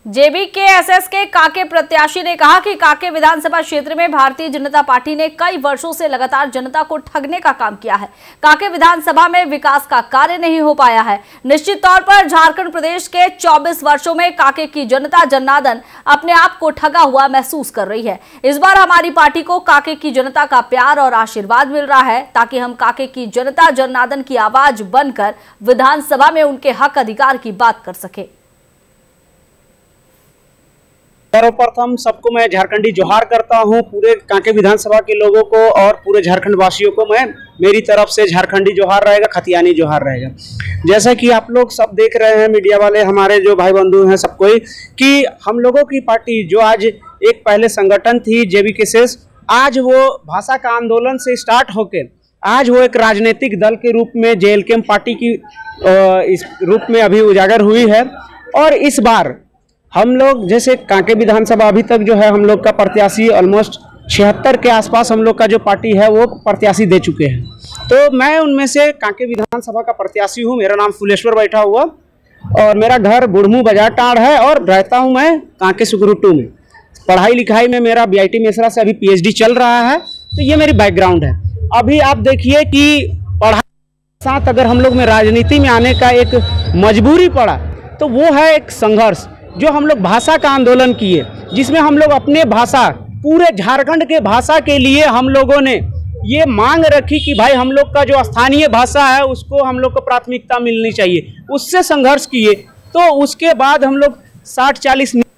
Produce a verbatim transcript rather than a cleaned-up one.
जेबी के एसएस के काके प्रत्याशी ने कहा कि काके विधानसभा क्षेत्र में भारतीय जनता पार्टी ने कई वर्षों से लगातार जनता को ठगने का काम किया है। काके विधानसभा में विकास का कार्य नहीं हो पाया है। निश्चित तौर पर झारखंड प्रदेश के चौबीस वर्षों में काके की जनता जनार्दन अपने आप को ठगा हुआ महसूस कर रही है। इस बार हमारी पार्टी को काके की जनता का प्यार और आशीर्वाद मिल रहा है ताकि हम काके की जनता जनार्दन की आवाज बनकर विधानसभा में उनके हक अधिकार की बात कर सके। सर्वप्रथम सबको मैं झारखंडी जोहार करता हूं। पूरे कांके विधानसभा के लोगों को और पूरे झारखंड वासियों को मैं मेरी तरफ से झारखंडी जोहार रहेगा, खतियानी जोहार रहेगा। जैसा कि आप लोग सब देख रहे हैं, मीडिया वाले हमारे जो भाई बंधु हैं सब कोई, कि हम लोगों की पार्टी जो आज एक पहले संगठन थी जेबी के शेष, आज वो भाषा का आंदोलन से स्टार्ट होकर आज वो एक राजनीतिक दल के रूप में जेएलकेएम पार्टी की इस रूप में अभी उजागर हुई है। और इस बार हम लोग जैसे कांके विधानसभा अभी तक जो है हम लोग का प्रत्याशी ऑलमोस्ट छिहत्तर के आसपास हम लोग का जो पार्टी है वो प्रत्याशी दे चुके हैं। तो मैं उनमें से कांके विधानसभा का प्रत्याशी हूं। मेरा नाम फुलेश्वर बैठा हुआ और मेरा घर बुढ़मू बाजार टाड़ है और रहता हूं मैं कांके सुकरुटू में। पढ़ाई लिखाई में मेरा बीआईटी मेसरा से अभी पीएचडी चल रहा है। तो ये मेरी बैकग्राउंड है। अभी आप देखिए कि पढ़ाई के साथ अगर हम लोग में राजनीति में आने का एक मजबूरी पड़ा तो वो है एक संघर्ष जो हम लोग भाषा का आंदोलन किए, जिसमें हम लोग अपने भाषा पूरे झारखंड के भाषा के लिए हम लोगों ने ये मांग रखी कि भाई हम लोग का जो स्थानीय भाषा है उसको हम लोग को प्राथमिकता मिलनी चाहिए। उससे संघर्ष किए। तो उसके बाद हम लोग साठ चालीस